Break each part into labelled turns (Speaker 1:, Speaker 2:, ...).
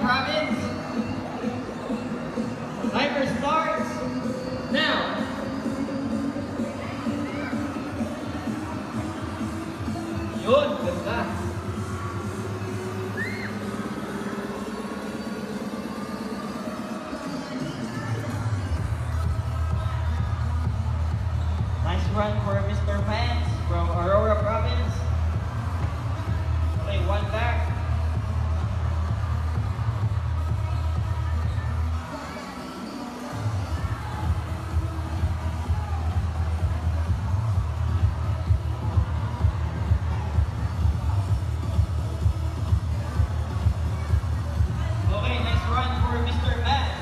Speaker 1: Province. Timer starts now. Yun, ganda. Nice run for Mr. Vance from Aurora Province. Okay, one back. Okay, nice run for Mr. Vance.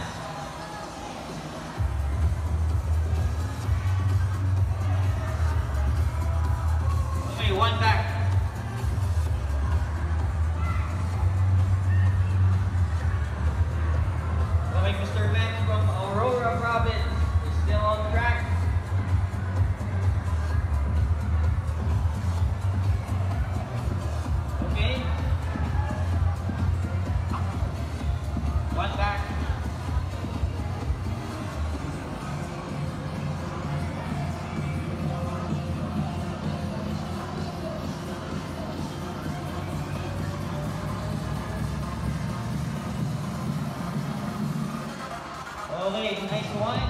Speaker 1: Okay, one back. Okay, Mr. Vance from Aurora Province is still on track. Okay. One back. Okay, nice one.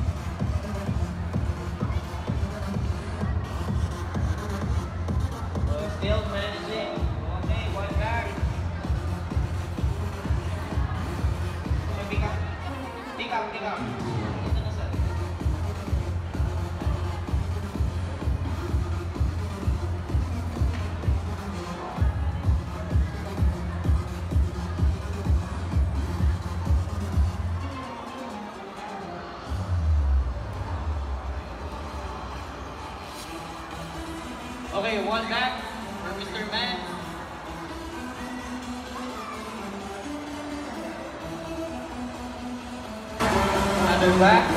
Speaker 1: So still managing. Okay, one back. Okay, pick up. Pick up, pick up. Ito na sir. Okay, one back for Mr. Vance. Another back.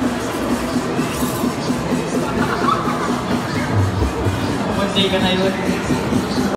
Speaker 1: Monday ka na yun.